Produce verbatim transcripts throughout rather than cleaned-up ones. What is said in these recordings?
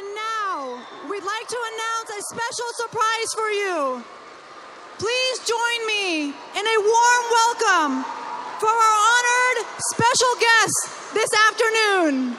And now, we'd like to announce a special surprise for you. Please join me in a warm welcome for our honored special guest this afternoon.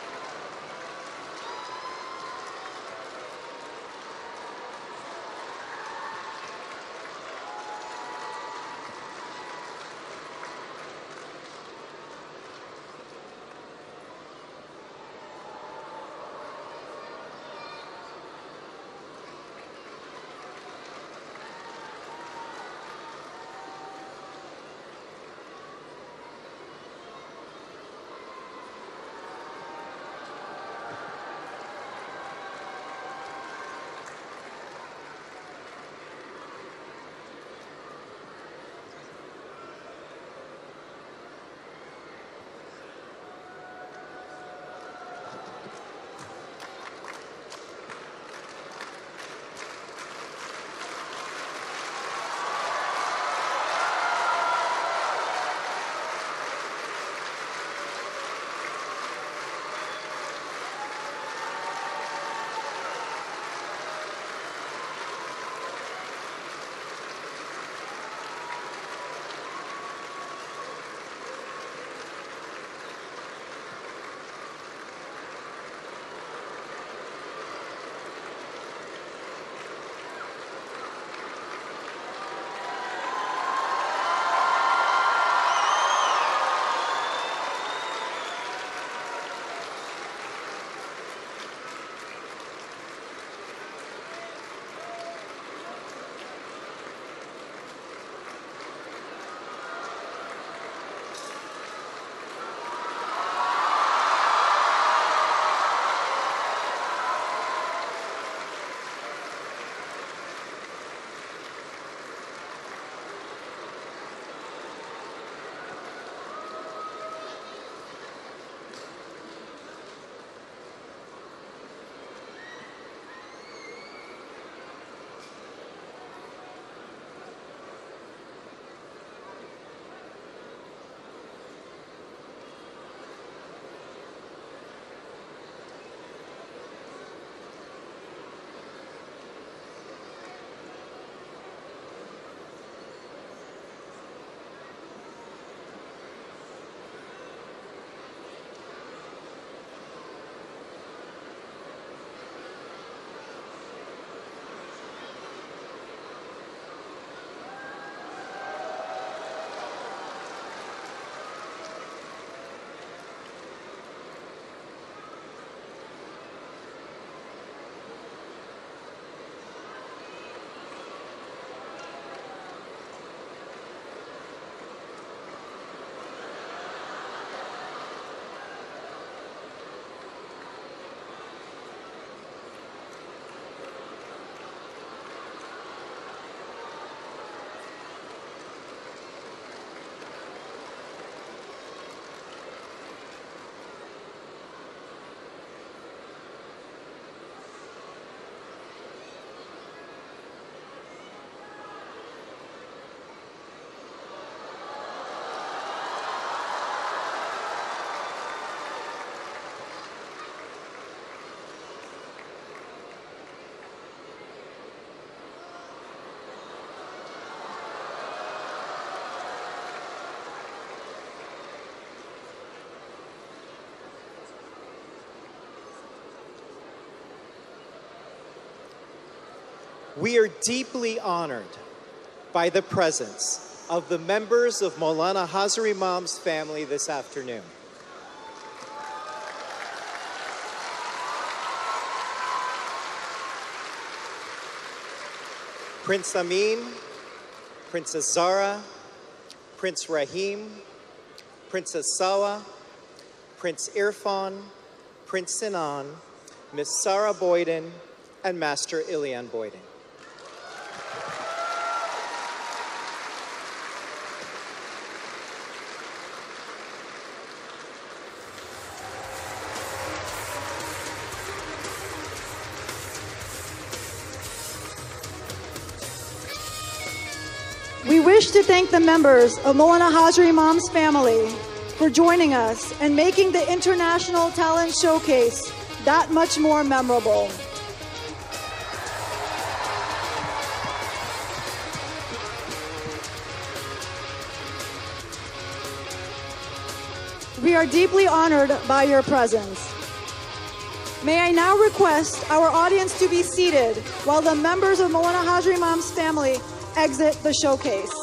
We are deeply honored by the presence of the members of Maulana Hazar Imam's family this afternoon. Prince Amyn, Princess Zahra, Prince Rahim, Princess Salwa, Prince Irfan, Prince Sinan, Miss Sara Boyden, and Master Iliyan Boyden. We wish to thank the members of Maulana Hazar Imam's family for joining us and making the International Talent Showcase that much more memorable. We are deeply honored by your presence. May I now request our audience to be seated while the members of Maulana Hazar Imam's family exit the showcase.